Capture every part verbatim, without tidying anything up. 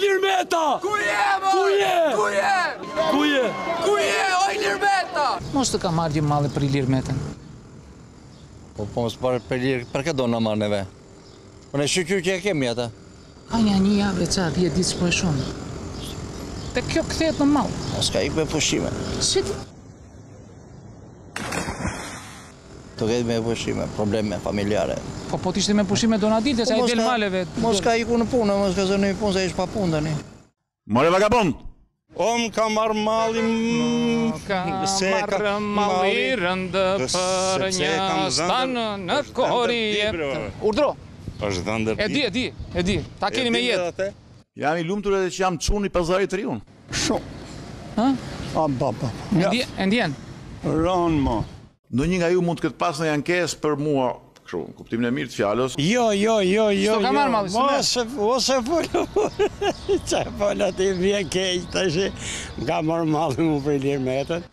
Ilir Meta! Ku je, mo? Ku je? Ku je? Ku je? Ku je, o Ilir Meta? Mos të ka marrë gjë malli për Ilir Metën. Po po mos parë për Ilir, për këtë do në marrë neve? Po në shqyqyr që e kemi ata. Ka një një javë e ca, dhjetë ditë s'po e shumë. Te kjo kthehet në mall. Mos ka ikë me pushime. Si ti? Të këtë me pushime, probleme familjare. Po po t'ishte me pushime do na dilte se ai del maleve. Mos ka iku në punë, mos ka zënë në punë se ish pa punë tani. More vagabond! Om ka marrë malin... Ka marrë malli rëndë për një stanë në korije. Urdhro! është dhëndër E di, e di, e di. Ta keni me jetë. Jam i lumtur edhe që jam çuni pazarit të riun. Shumë. Ha? A, ba, ba. E ndjen? Ranë, ma. Ndonjë nga ju mund të ketë pas në ankesë për mua, kështu, në kuptimin e mirë të fjalës. Jo, jo, jo, jo. S'to ka marrë malli, Ose, ose folë. Qa folë ati vjen keq, tash nga marrë malli mu për Ilir Metën.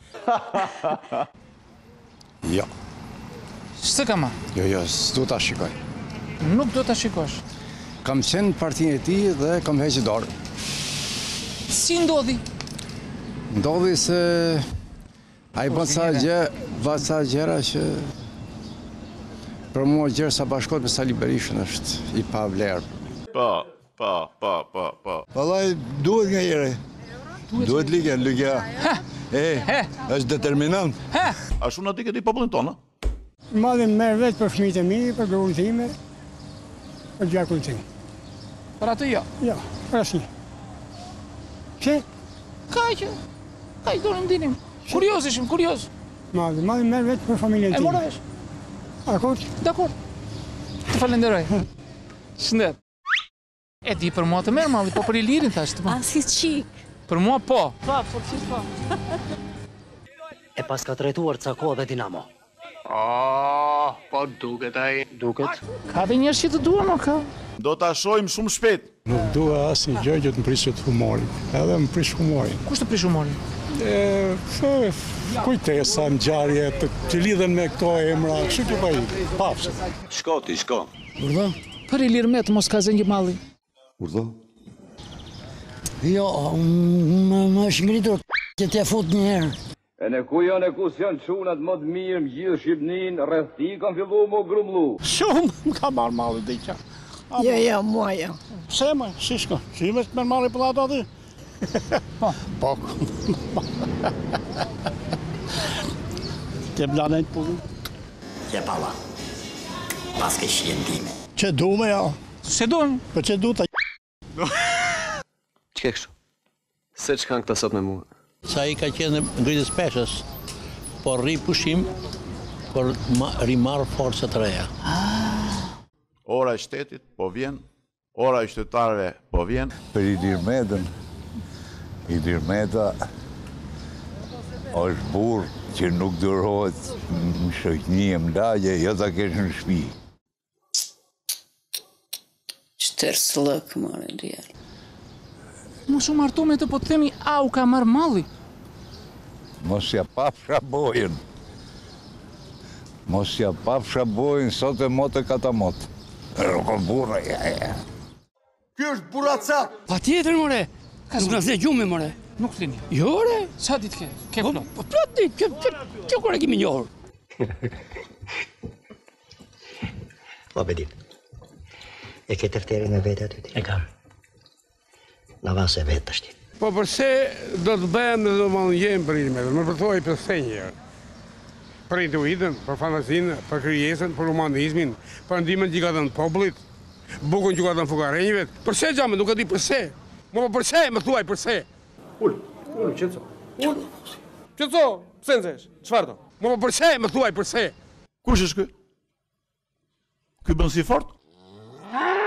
Jo. S'të ka marrë? Jo, jo, s'du ta shikoj. Nuk do ta shikosh. Kam qenë partinë e tij dhe kam heqë dorë. Si ndodhi? Ndodhi se ai bën sa gjë, bën sa gjëra që për mua gjëra sa bashkohet me Sali Berishën është i pa vlerë. Po, po, po, po, po. Vallai duhet nga jere. Duhet ligja, ligja. E, është determinant. Ashtu na diket i popullin tonë. Malli merr vetë për fëmijët e mi, për gruan time, për gjakun tim. Për atë jo. Jo, për asnjë. Pse? Ka që. Ka i dorë ndinim. Kurioz ishim, kurioz. Malli, malli merr vetë për familjen E tim. mora vesh. Dakor? Dakor. Të falenderoj. Shëndet. E di për mua të merr malli, po për Ilirin thash të po. A si qik. Për mua po. Po, po, si po. E pas ka trajtuar ca kohë dhe Dinamo. Oh, po duket ai. Duket? Ka dhe njerëz që të duan, o ka? Do ta shohim shumë shpejt. Nuk dua asnjë gjë që të mprisit humorin. Edhe më prish humorin. Kush të prish humorin? E, se, kujtesa, ngjarje të, të lidhen me këto emra, kështu që pa i, pafshë. Shko ti, shko. Urdhë? Për Ilir Metë mos ka zënjë malli. Urdhë? Jo, më më është ngritur që t'ja fut një herë. E në ku janë e kus janë qunat më të mirë më gjithë Shqipnin, rreth ti kam fillu më grumlu. Shumë më ka marrë malli diqa. Jo, jo, mua jo. Pse më, si shko? Si me të merë malli për ato aty? Po. Po. Ke blanet për? Që pala, pas ke shjendime. Që du me ja? Se du? Po që du ta Që ke kështu? Se që kanë këta sot me mua? Sa i ka qenë ngritës peshës, por rri pushim, por rimarë forcët reja. Ora e shtetit po vjen, ora e qytetarëve po vjen. Për Ilir Metën, Ilir Meta është burr që nuk durohet në shoqëni e mlagje, jo ta kesh në shtëpi. Qëtër slëk, more, djerë. Mos u martu me të po të themi, au ka marrë malli. Mos ja pafsha bojën. Mos ja pafsha bojën, sot e motë e kata motë. Rëko burra, ja, ja. Ky është burra cat. Pa tjetër, more. Nuk në thë gjume, more. Nuk flini. Jo, re. Sa ditë ke? Ke plot? Po plot ditë, kjo kore kemi njohur. Po bedit. E ke tefterin e vetë aty ti? E kam. Në vasë e vetë është ti. Po përse do të bëhem dhe do më njemë për Ilir Metën, më përthoj për senjë. Për intuitën, për fantazinë, për kryesën, për humanizmin, për ndimën që ka dhënë popullit, bukën që ka dhënë fukarenjëve. Përse gjamë, nuk e di përse. Më po përse, më thuaj përse. Ullë, ullë, qëtëso. Ullë, qëtëso, pëse nëzesh, qëfar do? Më po përse, më thuaj përse. Kush është ky? Ky bën si fort?